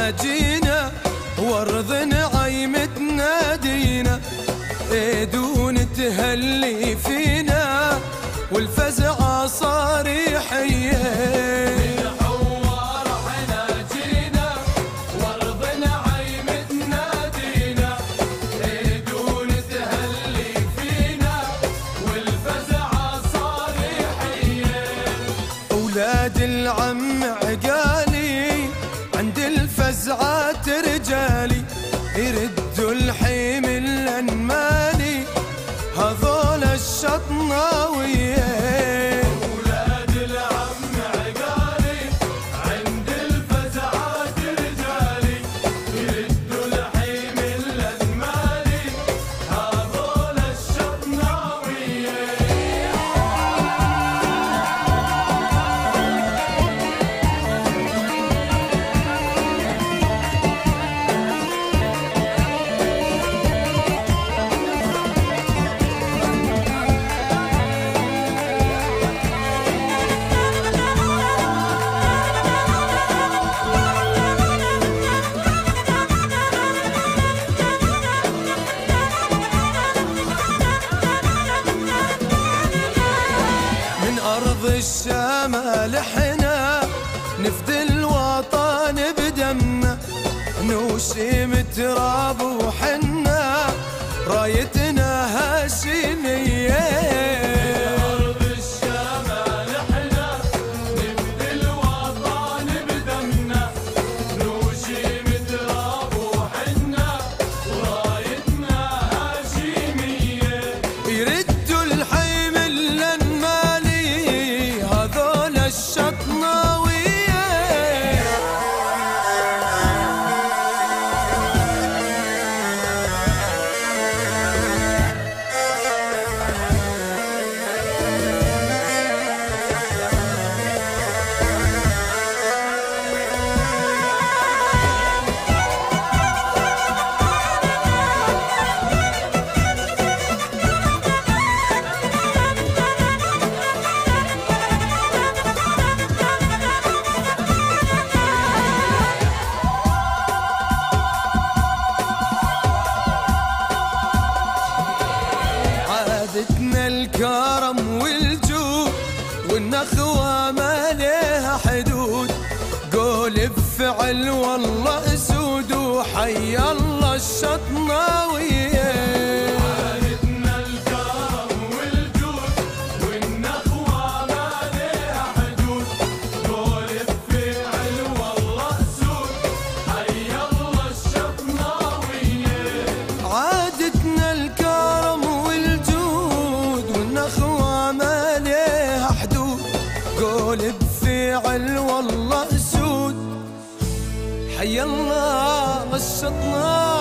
احنا جينا وارض نعيم تنادينا، ايدون تهلي فينا والفزعة صريحية. ولاد العم عقالي عند الفزعات رجالي، يردوا الحيم الانمالي هذول الشطناوية. ولاد العم عقالي عند الفزعات رجالي، يردوا الحيم الانمالي هذول الشطناوية. أرض الشمال احنا نفدي الوطن بدمنا، نوشم تراب وحنا رايتنا هاشمية. أرض الشمال احنا نفدي الوطن بدمنا، نوشم تراب وحنا رايتنا هاشمية. يردوا الحيم الانمالي هذول الشطناوية. عادتنا الكرم والجود والنخوة ما لها حدود، قول بفعل والله اسود وحي الله الشطناوية. عادتنا الكرم والجود والنخوة ما لها حدود، قول بفعل والله اسود حي الله الشطناوية. عادتنا الكرم والجود والنخوة ما لها حدود، قول بفعل والله اسود حي الله الشطناوية.